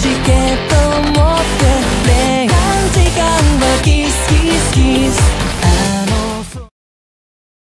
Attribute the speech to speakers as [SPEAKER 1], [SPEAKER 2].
[SPEAKER 1] チケットを持って